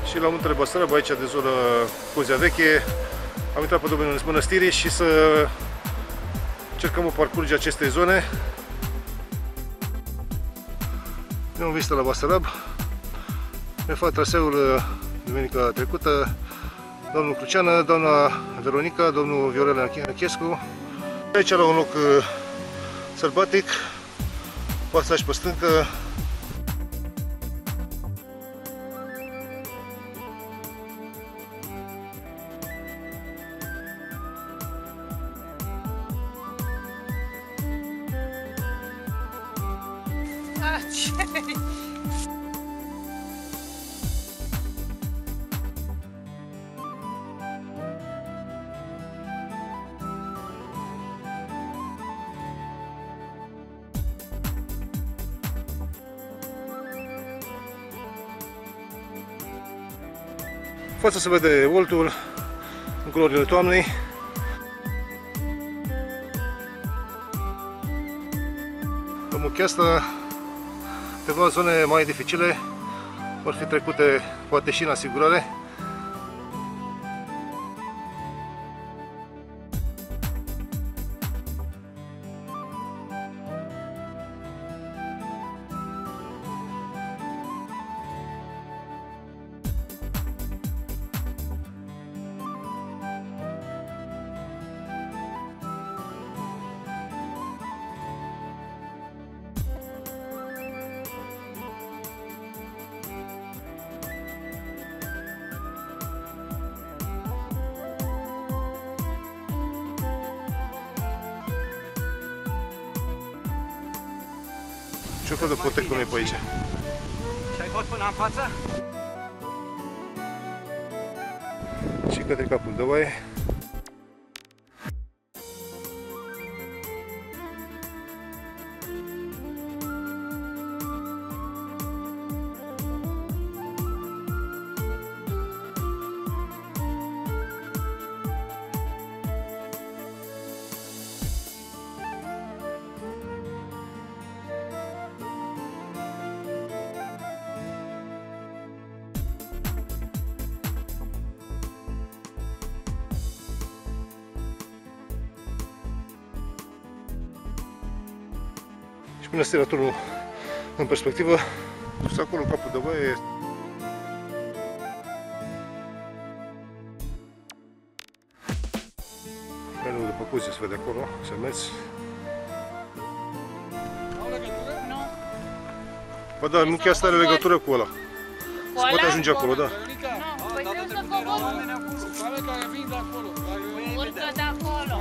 și la Muntele Basarab, aici de zona Cozia Veche. Am intrat pe drumul mănăstirii și să încercăm o parcurge aceste zone. Ne am vizitat la Basarab. Ne fac traseul duminica trecută domnul Cruceană, doamna Veronica, domnul Viorel Nechescu. Aici la un loc sălbatic, pasaj pe stâncă. În față se vede Oltul în culorile toamnei. În muchea asta, câteva zone mai dificile vor fi trecute poate și în asigurare. Ce fel de protecție nu e pe aici? Și ai tot până în față? Și către capul de oaie. Și până stă turnul în perspectivă, sus acolo capul de oaie. Menul de păcuție se vede acolo, se mergi. Au legătură? Nu. Bă, da, nu chiar are legătură cu ăla. Se poate ajunge acolo, da. Nu, păi trebuie să coborâm. Care care vin de acolo. Urcă de acolo.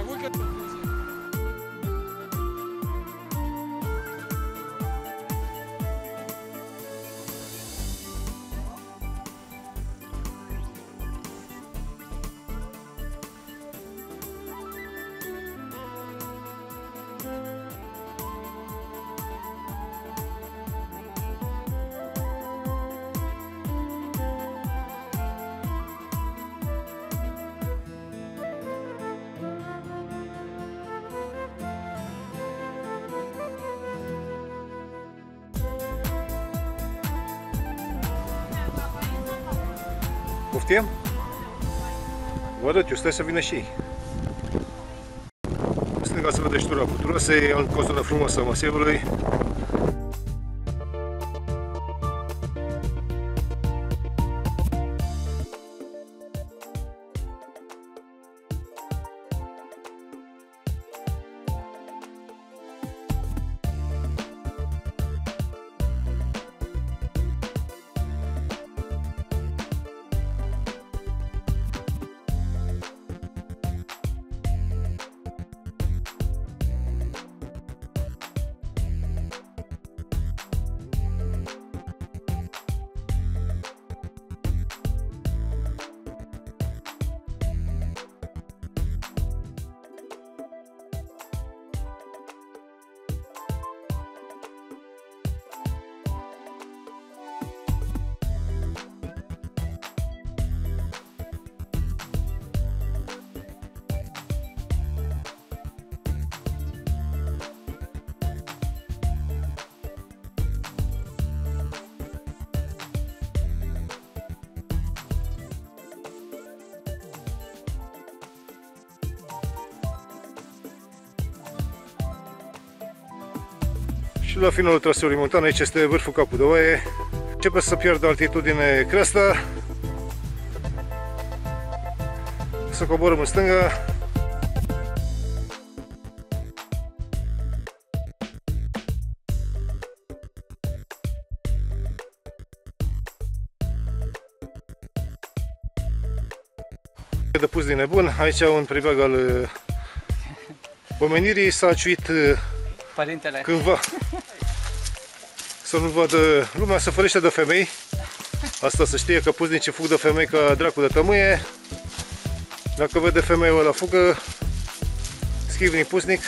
Poftim? Vă arăt, eu stai să vină și ei. În stânga se vede ștura Puturosei, o zonă frumoasă a masivului. Și la finalul traseului montan, aici este vârful Capul de Oaie. Începe să pierdă altitudine creasta. Să coborâm în stânga. De pus din nebun, aici un pribeag al omenirii s-a aciuit Părintele. cândva să nu vadă lumea, să ferește de femei. Asta să știe că puznicii fug de femei ca dracu de tămâie. Dacă vede femeiul ăla fugă, schivni pusnic.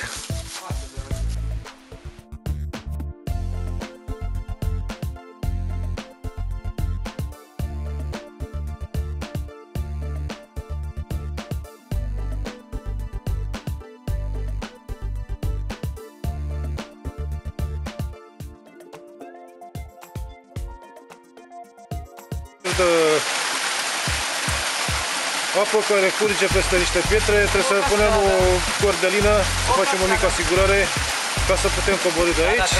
Apă care curge peste niște pietre, trebuie să punem o cordelină, să facem o mică asigurare ca să putem coborî de aici.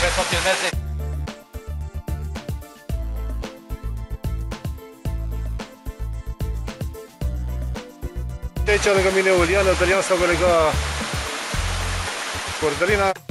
De aici lângă mine o liană, de liană s-a lega cordelina.